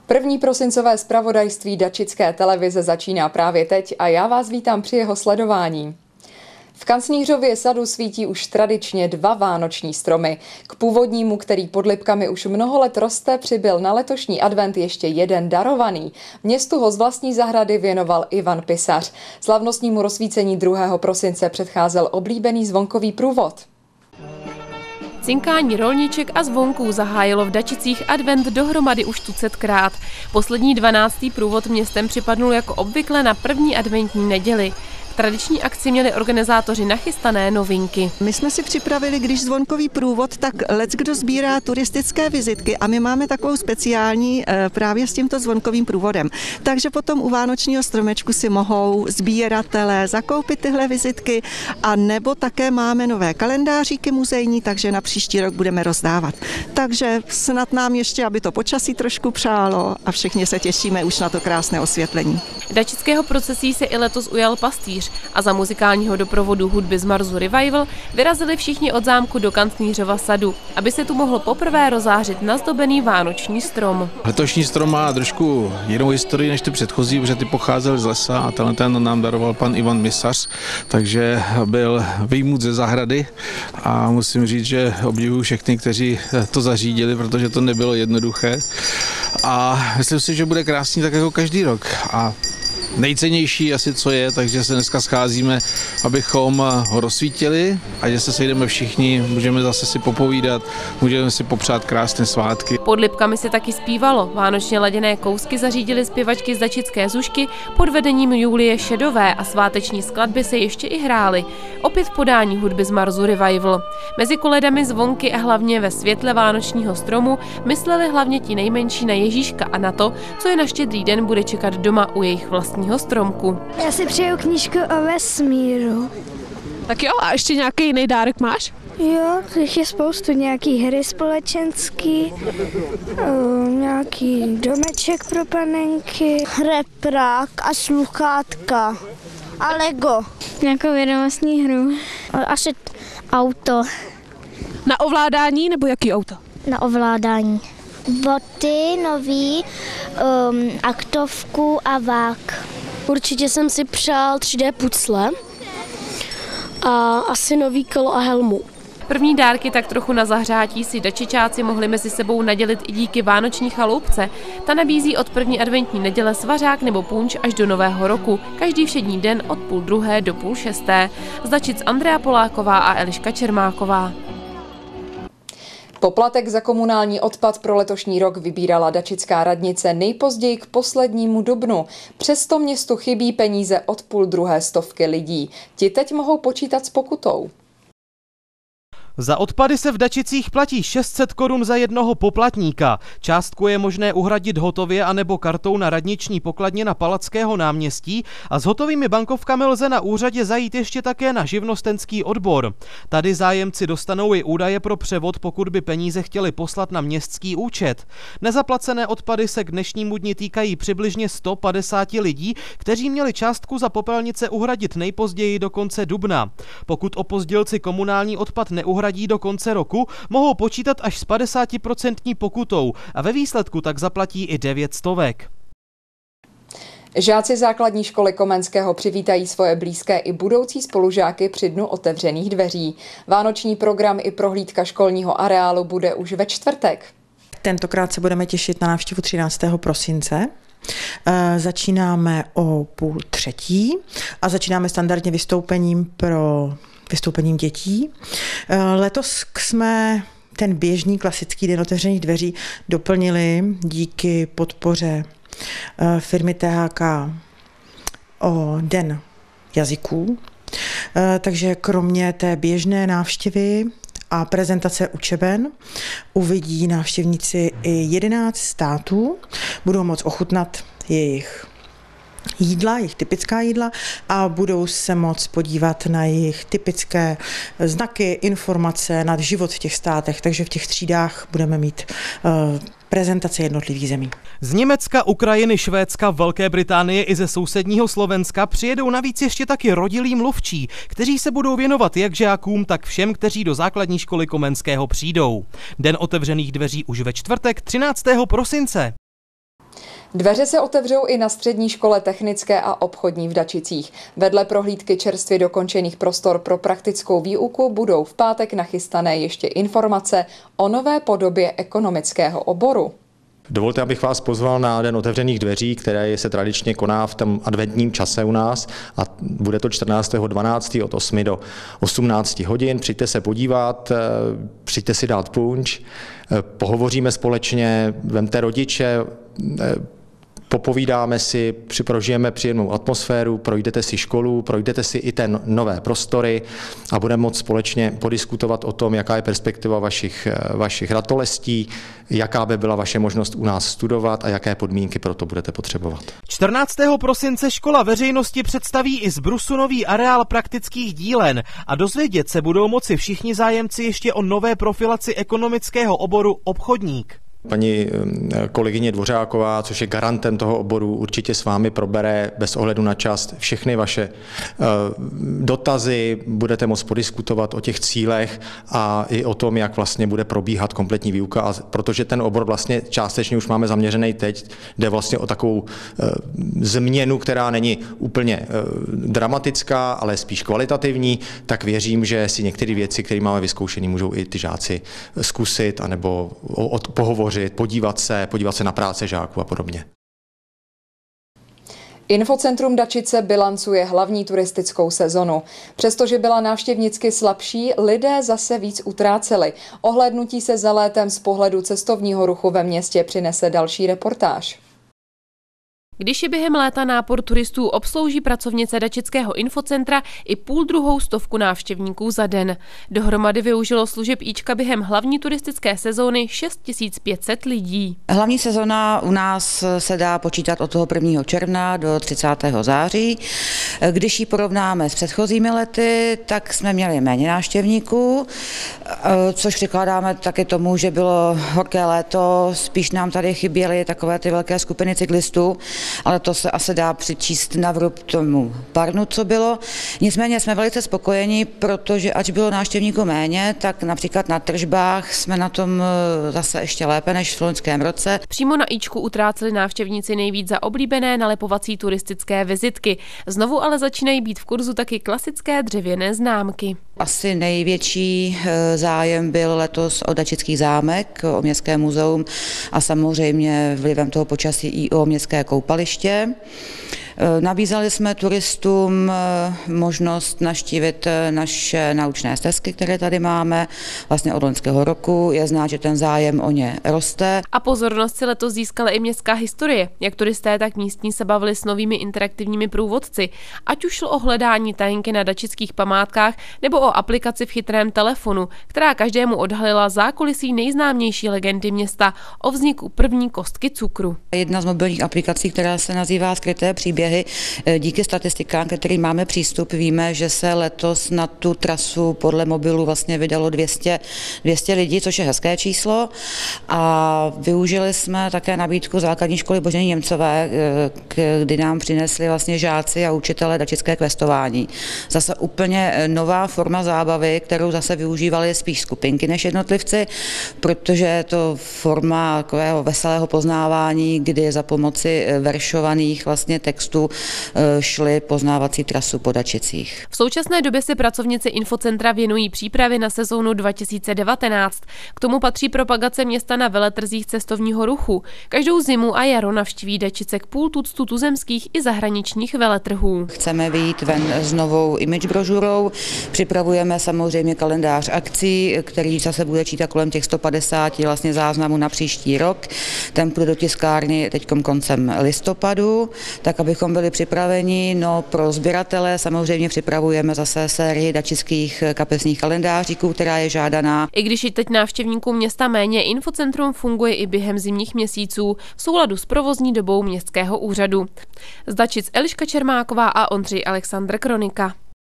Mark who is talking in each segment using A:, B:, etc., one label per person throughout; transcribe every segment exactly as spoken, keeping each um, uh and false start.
A: První prosincové zpravodajství Dačické televize začíná právě teď a já vás vítám při jeho sledování. V Kancnířově sadu svítí už tradičně dva vánoční stromy. K původnímu, který pod Lipkami už mnoho let roste, přibyl na letošní advent ještě jeden darovaný. Městu ho z vlastní zahrady věnoval Ivan Pisař. Slavnostnímu rozsvícení druhého prosince předcházel oblíbený zvonkový průvod.
B: Cinkání rolniček a zvonků zahájilo v Dačicích advent dohromady už tucetkrát. Poslední dvanáctý průvod městem připadnul jako obvykle na první adventní neděli. V tradiční akci měli organizátoři nachystané novinky.
C: My jsme si připravili, když zvonkový průvod, tak leckdo sbírá turistické vizitky a my máme takovou speciální právě s tímto zvonkovým průvodem. Takže potom u vánočního stromečku si mohou sbíratelé zakoupit tyhle vizitky a nebo také máme nové kalendáříky muzejní, takže na příští rok budeme rozdávat. Takže snad nám ještě, aby to počasí trošku přálo a všichni se těšíme už na to krásné osvětlení.
B: Dačického procesí se i letos ujal pastýř a za muzikálního doprovodu hudby z Marzu Revival vyrazili všichni od zámku do Kancnířova sadu, aby se tu mohl poprvé rozářit nazdobený vánoční strom.
D: Letošní strom má trošku jinou historii než ty předchozí, protože ty pocházel z lesa a tenhle ten nám daroval pan Ivan Pisař, takže byl vyjmut ze zahrady a musím říct, že obdivuju všechny, kteří to zařídili, protože to nebylo jednoduché a myslím si, že bude krásný tak jako každý rok. A nejcennější asi co je, takže se dneska scházíme, abychom ho rozsvítili a že se sejdeme všichni, můžeme zase si popovídat, můžeme si popřát krásné svátky.
B: Pod Lipkami se taky zpívalo. Vánočně laděné kousky zařídily zpěvačky z Dačické Zušky pod vedením Julie Šedové a sváteční skladby se ještě i hrály. Opět v podání hudby z Marzu Revival. Mezi koledami, zvonky a hlavně ve světle vánočního stromu mysleli hlavně ti nejmenší na Ježíška a na to, co je na Štědrý den bude čekat doma u jejich vlastního stromku.
E: Já si přeju knížku o vesmíru.
F: Tak jo, a ještě nějaký jiný dárek máš?
E: Jo, těch je spoustu, nějaký hry společenský, o, nějaký domeček pro panenky, reprák a sluchátka a Lego.
G: Nějakou vědomostní hru.
E: Asi auto.
F: Na ovládání nebo jaký auto?
E: Na ovládání. Boty nový, um, aktovku a vák.
H: Určitě jsem si přál tři dé pucle a asi nový kolo a helmu.
B: První dárky tak trochu na zahřátí si Dačičáci mohli mezi sebou nadělit i díky vánoční chaloupce. Ta nabízí od první adventní neděle svařák nebo punč až do nového roku, každý všední den od půl druhé do půl šesté. Z Dačic Andrea Poláková a Eliška Čermáková.
A: Poplatek za komunální odpad pro letošní rok vybírala Dačická radnice nejpozději k poslednímu dubnu. Přesto městu chybí peníze od půl druhé stovky lidí. Ti teď mohou počítat s pokutou.
I: Za odpady se v Dačicích platí šest set korun za jednoho poplatníka. Částku je možné uhradit hotově anebo kartou na radniční pokladně na Palackého náměstí a s hotovými bankovkami lze na úřadě zajít ještě také na živnostenský odbor. Tady zájemci dostanou i údaje pro převod, pokud by peníze chtěli poslat na městský účet. Nezaplacené odpady se k dnešnímu dni týkají přibližně sto padesáti lidí, kteří měli částku za popelnice uhradit nejpozději do konce dubna. Pokud opozdělci komunální odpad neuhradí do konce roku, mohou počítat až s padesátiprocentní pokutou a ve výsledku tak zaplatí i devět stovek.
A: Žáci základní školy Komenského přivítají svoje blízké i budoucí spolužáky při dnu otevřených dveří. Vánoční program i prohlídka školního areálu bude už ve čtvrtek.
J: Tentokrát se budeme těšit na návštěvu třináctého prosince. Začínáme o půl třetí a začínáme standardně vystoupením pro vystoupením dětí. Letos jsme ten běžný klasický den otevřených dveří doplnili díky podpoře firmy T H K o Den jazyků. Takže kromě té běžné návštěvy a prezentace učeben uvidí návštěvníci i jedenáct států. Budou moct ochutnat jejich jídla, jejich typická jídla a budou se moct podívat na jejich typické znaky, informace nad život v těch státech, takže v těch třídách budeme mít uh, prezentace jednotlivých zemí.
I: Z Německa, Ukrajiny, Švédska, Velké Británie i ze sousedního Slovenska přijedou navíc ještě taky rodilí mluvčí, kteří se budou věnovat jak žákům, tak všem, kteří do základní školy Komenského přijdou. Den otevřených dveří už ve čtvrtek třináctého prosince.
A: Dveře se otevřou i na střední škole technické a obchodní v Dačicích. Vedle prohlídky čerstvě dokončených prostor pro praktickou výuku budou v pátek nachystané ještě informace o nové podobě ekonomického oboru.
K: Dovolte, abych vás pozval na Den otevřených dveří, které se tradičně koná v tom adventním čase u nás a bude to čtrnáctého dvanáctého od osmi do osmnácti hodin. Přijďte se podívat, přijďte si dát punč, pohovoříme společně, vemte rodiče, popovídáme si, prožijeme příjemnou atmosféru, projdete si školu, projdete si i ten nové prostory a budeme moct společně podiskutovat o tom, jaká je perspektiva vašich, vašich ratolestí, jaká by byla vaše možnost u nás studovat a jaké podmínky pro to budete potřebovat.
I: čtrnáctého prosince škola veřejnosti představí i z brusu nový areál praktických dílen a dozvědět se budou moci všichni zájemci ještě o nové profilaci ekonomického oboru obchodník.
K: Paní kolegyně Dvořáková, což je garantem toho oboru, určitě s vámi probere bez ohledu na čas všechny vaše dotazy, budete moct podiskutovat o těch cílech a i o tom, jak vlastně bude probíhat kompletní výuka, a protože ten obor vlastně částečně už máme zaměřený teď, jde vlastně o takovou změnu, která není úplně dramatická, ale spíš kvalitativní, tak věřím, že si některé věci, které máme vyzkoušený, můžou i ty žáci zkusit anebo pohovořit, podívat se, podívat se na práce žáků a podobně.
A: Infocentrum Dačice bilancuje hlavní turistickou sezonu. Přestože byla návštěvnicky slabší, lidé zase víc utráceli. Ohlédnutí se za létem z pohledu cestovního ruchu ve městě přinese další reportáž.
B: Když je během léta nápor turistů, obslouží pracovnice Dačického infocentra i půl druhou stovku návštěvníků za den. Dohromady využilo služeb Íčka během hlavní turistické sezóny šest tisíc pět set lidí.
L: Hlavní sezóna u nás se dá počítat od toho prvního června do třicátého září. Když ji porovnáme s předchozími lety, tak jsme měli méně návštěvníků, což přikládáme také tomu, že bylo horké léto, spíš nám tady chyběly takové ty velké skupiny cyklistů, ale to se asi dá přičíst na vrub tomu parnu, co bylo. Nicméně jsme velice spokojeni, protože ač bylo návštěvníků méně, tak například na tržbách jsme na tom zase ještě lépe než v loňském roce.
B: Přímo na Íčku utráceli návštěvníci nejvíc za oblíbené nalepovací turistické vizitky. Znovu ale začínají být v kurzu taky klasické dřevěné známky.
L: Asi největší zájem byl letos o Dačický zámek, o Městské muzeum a samozřejmě vlivem toho počasí i o městské koupaliště. Nabízeli jsme turistům možnost navštívit naše naučné stezky, které tady máme vlastně od loňského roku. Je znát, že ten zájem o ně roste.
B: A pozornost si letos získala i městská historie. Jak turisté, tak místní se bavili s novými interaktivními průvodci. Ať už šlo o hledání tajinky na dačických památkách nebo o aplikaci v chytrém telefonu, která každému odhalila zákulisí nejznámější legendy města o vzniku první kostky cukru.
L: Jedna z mobilních aplikací, která se nazývá Skryté příběhy. Díky statistikám, kterým máme přístup, víme, že se letos na tu trasu podle mobilu vlastně vydalo dvě stě, dvě stě lidí, což je hezké číslo. A využili jsme také nabídku základní školy Boženy Němcové, kdy nám přinesli vlastně žáci a učitelé dačické questování. Zase úplně nová forma zábavy, kterou zase využívali spíš skupinky než jednotlivci, protože je to forma takového veselého poznávání, kdy za pomoci veršovaných vlastně textů šli poznávací trasu po Dačicích.
B: V současné době si pracovníci infocentra věnují přípravy na sezónu dva tisíce devatenáct. K tomu patří propagace města na veletrzích cestovního ruchu. Každou zimu a jaro navštíví Dačice k půl tuctu tuzemských i zahraničních veletrhů.
L: Chceme vyjít ven s novou image brožurou. Připravujeme samozřejmě kalendář akcí, který zase bude čítat kolem těch sto padesáti vlastně záznamů na příští rok. Ten půjde do tiskárny teď koncem listopadu, tak abychom byli připraveni. No, pro sběratele samozřejmě připravujeme zase sérii dačických kapesních kalendáříků, která je žádaná.
B: I když je teď návštěvníků města méně, infocentrum funguje i během zimních měsíců v souladu s provozní dobou městského úřadu. Z Dačic Eliška Čermáková a Ondřej Alexandr, Kronika.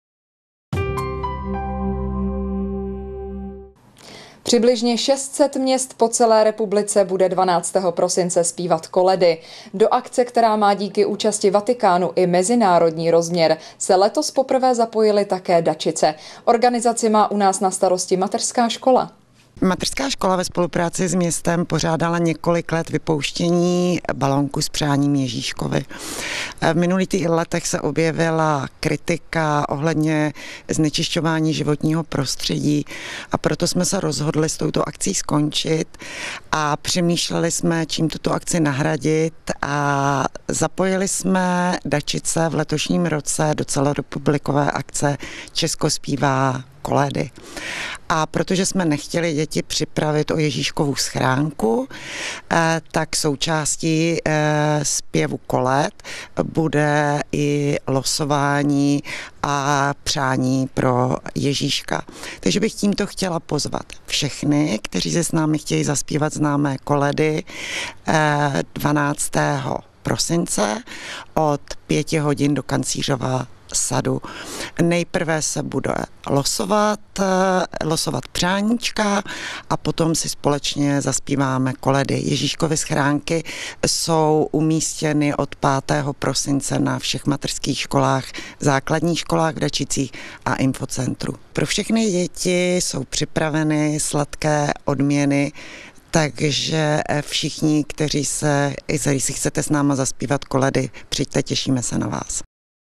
A: Přibližně šest set měst po celé republice bude dvanáctého prosince zpívat koledy. Do akce, která má díky účasti Vatikánu i mezinárodní rozměr, se letos poprvé zapojily také Dačice. Organizaci má u nás na starosti mateřská škola.
M: Mateřská škola ve spolupráci s městem pořádala několik let vypouštění balónku s přáním Ježíškovi. V minulých letech se objevila kritika ohledně znečišťování životního prostředí a proto jsme se rozhodli s touto akcí skončit a přemýšleli jsme, čím tuto akci nahradit a zapojili jsme Dačice v letošním roce do celorepublikové akce Česko zpívá kolédy. A protože jsme nechtěli děti připravit o Ježíškovu schránku, tak součástí zpěvu koléd bude i losování a přání pro Ježíška. Takže bych tímto chtěla pozvat všechny, kteří se s námi chtějí zaspívat známé kolédy dvanáctého prosince od pěti hodin do Kancířova sadu. Nejprve se bude losovat, losovat přáníčka a potom si společně zaspíváme koledy. Ježíškovy schránky jsou umístěny od pátého prosince na všech mateřských školách, základních školách v Dačicích a infocentru. Pro všechny děti jsou připraveny sladké odměny, takže všichni, kteří se, kteří si chcete s náma zaspívat koledy, přijďte, těšíme se na vás.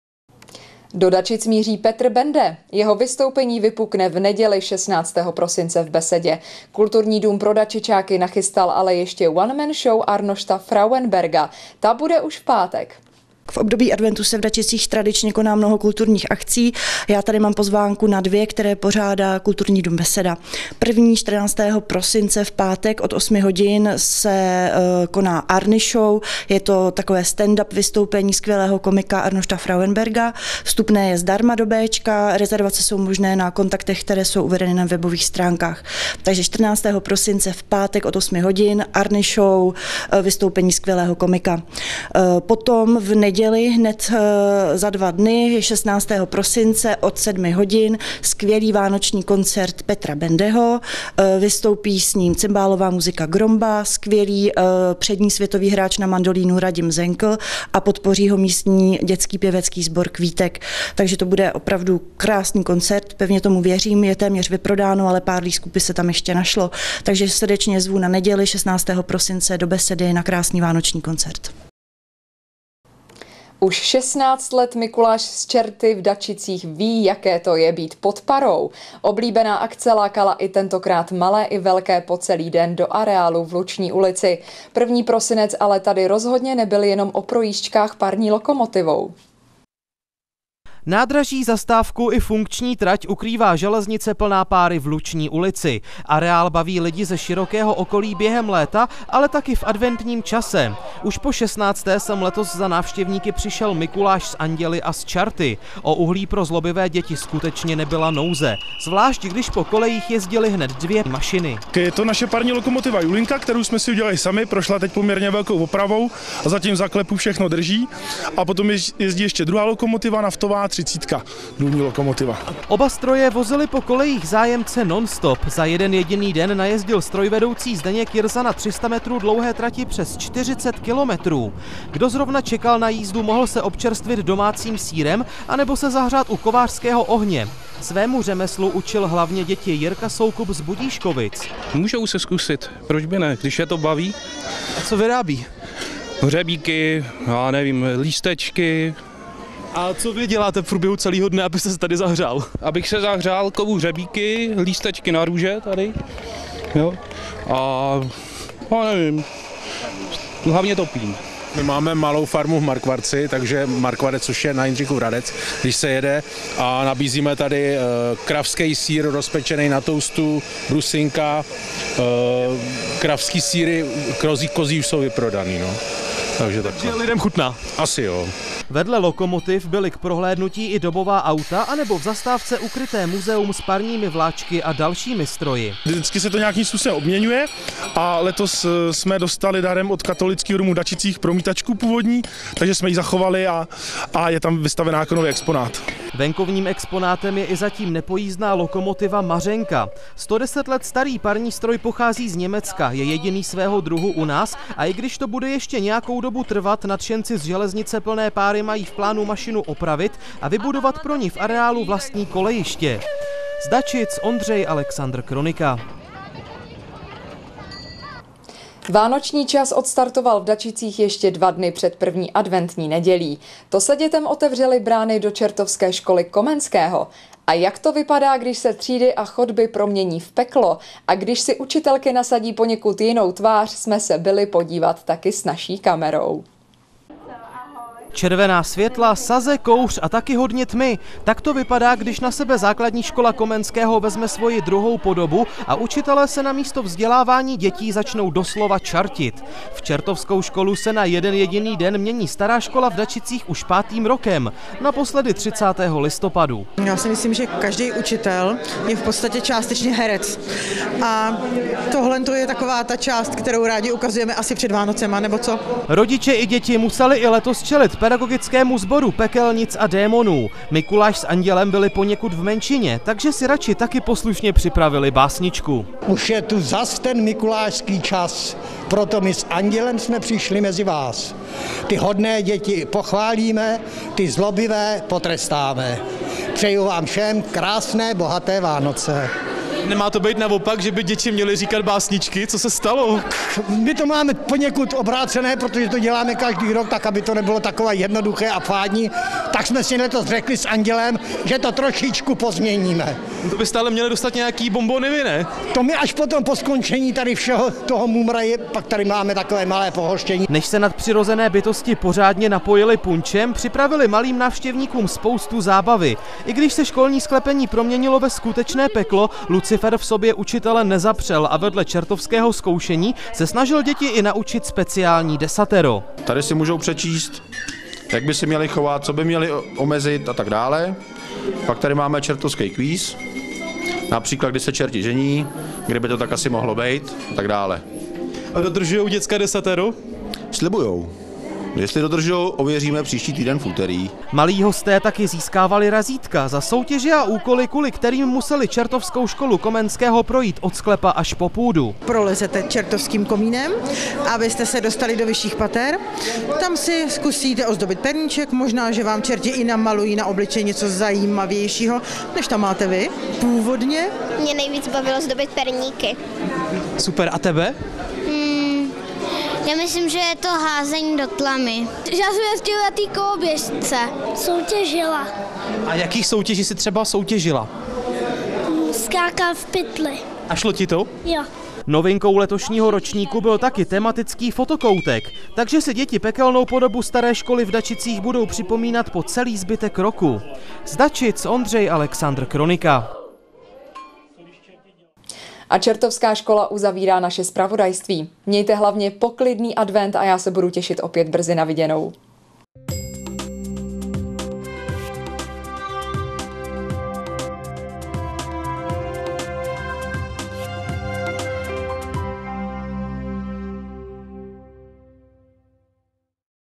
A: Do Dačic míří Petr Bende. Jeho vystoupení vypukne v neděli šestnáctého prosince v Besedě. Kulturní dům pro Dačičáky nachystal ale ještě one-man show Arnošta Frauenberga. Ta bude už v pátek.
N: V období adventu se v Dačicích tradičně koná mnoho kulturních akcí. Já tady mám pozvánku na dvě, které pořádá Kulturní dům Beseda. První čtrnáctého prosince v pátek od osmi hodin se uh, koná Arny Show. Je to takové stand-up vystoupení skvělého komika Arnošta Frauenberga. Vstupné je zdarma do Béčka, rezervace jsou možné na kontaktech, které jsou uvedeny na webových stránkách. Takže čtrnáctého prosince v pátek od osmi hodin Arny Show, uh, vystoupení skvělého komika. Uh, potom v neděli hned za dva dny, šestnáctého prosince od sedmi hodin, skvělý vánoční koncert Petra Bendeho, vystoupí s ním cymbálová muzika Gromba, skvělý přední světový hráč na mandolínu Radim Zenkl a podpoří ho místní dětský pěvecký sbor Kvítek. Takže to bude opravdu krásný koncert, pevně tomu věřím, je téměř vyprodáno, ale pár lístků by se tam ještě našlo. Takže srdečně zvu na neděli šestnáctého prosince do Besedy na krásný vánoční koncert.
A: Už šestnáct let Mikuláš z Čerty v Dačicích ví, jaké to je být pod parou. Oblíbená akce lákala i tentokrát malé i velké po celý den do areálu v Luční ulici. První prosinec ale tady rozhodně nebyl jenom o projížďkách parní lokomotivou.
I: Nádraží, zastávku i funkční trať ukrývá železnice plná páry v Luční ulici. Areál baví lidi ze širokého okolí během léta, ale taky v adventním čase. Už po šestnácté sem letos za návštěvníky přišel Mikuláš z Anděly a z Čarty. O uhlí pro zlobivé děti skutečně nebyla nouze. Zvlášť když po kolejích jezdily hned dvě mašiny.
O: Je to naše parní lokomotiva Julinka, kterou jsme si udělali sami, prošla teď poměrně velkou opravou a zatím záklepu všechno drží. A potom jezdí ještě druhá lokomotiva, naftová třicítka, důlní lokomotiva.
I: Oba stroje vozily po kolejích zájemce non-stop. Za jeden jediný den najezdil strojvedoucí Zdeněk Jirsa na tři sta metrů dlouhé trati přes čtyřicet kilometrů. Kdo zrovna čekal na jízdu, mohl se občerstvit domácím sýrem anebo se zahřát u kovářského ohně. Svému řemeslu učil hlavně děti Jirka Soukup z Budíškovic.
P: Můžou se zkusit, proč by ne, když je to baví.
I: A co vyrábí?
P: Hřebíky, já nevím, lístečky.
I: A co vy děláte v průběhu celého dne, abyste se tady zahřál?
P: Abych se zahřál, kovu hřebíky, lístečky na růže tady. Jo. A já nevím, hlavně topím.
Q: My máme malou farmu v Markvarci, takže Markvarec, což je na Jindřichův Hradec, když se jede a nabízíme tady kravský sýr rozpečený na toustu, brusinka, kravský sýry, kozí, kozí už jsou vyprodaný, no. Takže tak.
I: Lidem chutná.
Q: Asi jo.
I: Vedle lokomotiv byly k prohlédnutí i dobová auta, anebo v zastávce ukryté muzeum s parními vláčky a dalšími stroji.
O: Vždycky se to nějakým způsobem obměňuje a letos jsme dostali darem od katolického domu v Dačicích promítačku původní, takže jsme ji zachovali a, a je tam vystavená jako nový exponát.
I: Venkovním exponátem je i zatím nepojízdná lokomotiva Mařenka. sto deset let starý parní stroj pochází z Německa, je jediný svého druhu u nás a i když to bude ještě nějakou dobu trvat, nadšenci z železnice plné páry mají v plánu mašinu opravit a vybudovat pro ní v areálu vlastní kolejiště. Z Dačic Ondřej Alexandr Kronika.
A: Vánoční čas odstartoval v Dačicích ještě dva dny před první adventní nedělí. To se dětem otevřely brány do Čertovské školy Komenského. A jak to vypadá, když se třídy a chodby promění v peklo? A když si učitelky nasadí poněkud jinou tvář, jsme se byli podívat taky s naší kamerou.
I: Červená světla, saze, kouř a taky hodně tmy. Tak to vypadá, když na sebe základní škola Komenského vezme svoji druhou podobu a učitelé se na místo vzdělávání dětí začnou doslova čartit. V Čertovskou školu se na jeden jediný den mění stará škola v Dačicích už pátým rokem, naposledy třicátého listopadu.
J: Já si myslím, že každý učitel je v podstatě částečně herec. A tohle to je taková ta část, kterou rádi ukazujeme asi před Vánocema, nebo co?
I: Rodiče i děti museli i letos čelit pedagogickému sboru pekelnic a démonů. Mikuláš s Andělem byli poněkud v menšině, takže si radši taky poslušně připravili básničku.
R: Už je tu zas ten mikulášský čas, proto my s Andělem jsme přišli mezi vás. Ty hodné děti pochválíme, ty zlobivé potrestáme. Přeju vám všem krásné, bohaté Vánoce.
S: Nemá to být naopak, že by děti měly říkat básničky? Co se stalo?
R: My to máme poněkud obrácené, protože to děláme každý rok, tak aby to nebylo takové jednoduché a fádní. Tak jsme si letos řekli s Andělem, že to trošičku pozměníme.
S: To by stále měli dostat nějaký bonbony, vy ne?
R: To my až potom po skončení tady všeho toho mumraje, pak tady máme takové malé pohoštění.
I: Než se nadpřirozené bytosti pořádně napojili punčem, připravili malým návštěvníkům spoustu zábavy. I když se školní sklepení proměnilo ve skutečné peklo, Lucifer v sobě učitele nezapřel a vedle čertovského zkoušení se snažil děti i naučit speciální desatero.
T: Tady si můžou přečíst, jak by si měli chovat, co by měli omezit a tak dále. Pak tady máme čertovský kvíz, například kdy se čerti žení, kde by to tak asi mohlo být a tak dále.
S: A dodržujou dětská desatero?
T: Slibujou. Jestli dodržou, ověříme příští týden v úterý.
I: Malí hosté taky získávali razítka za soutěže a úkoly, kvůli kterým museli Čertovskou školu Komenského projít od sklepa až po půdu.
J: Prolezete čertovským komínem, abyste se dostali do vyšších pater. Tam si zkusíte ozdobit perníček, možná, že vám čerti i namalují na obličej něco zajímavějšího, než tam máte vy. Původně
E: mě nejvíc bavilo zdobit perníky.
S: Super, a tebe?
E: Já myslím, že je to házení do tlamy. Já jsem jezdila na té koloběžce. Soutěžila.
S: A jakých soutěží si třeba soutěžila?
E: Skákal v pytli.
S: A šlo ti to?
E: Jo.
I: Novinkou letošního ročníku byl taky tematický fotokoutek, takže si děti pekelnou podobu staré školy v Dačicích budou připomínat po celý zbytek roku. Z Dačic Ondřej Alexandr, Kronika.
A: A Čertovská škola uzavírá naše zpravodajství. Mějte hlavně poklidný advent a já se budu těšit opět brzy na viděnou.